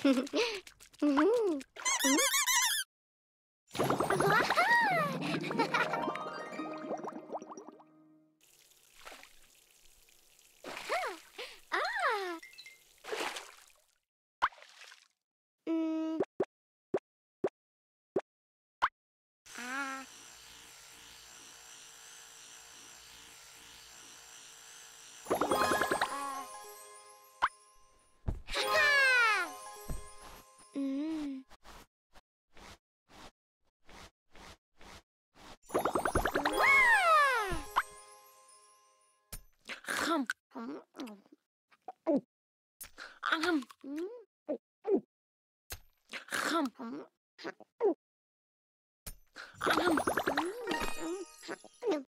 Mhm. Ah. Mm. Ah. Ha! Mm. Wah! Hum, Mm. hum, Mm. hum, Mm. hum. Mm.